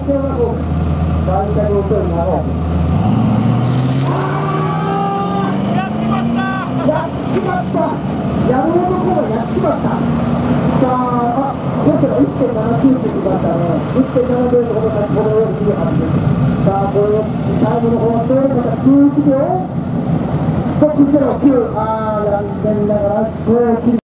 小学校です。大体遅い長い。 やっちまった。 やる男がやっちまった。さあ、どうすれば1.79って言われたね。1.7秒ところからこのように切るはずです。さあ、これを最後の方でまた11秒。609。残念ながら、これを切る。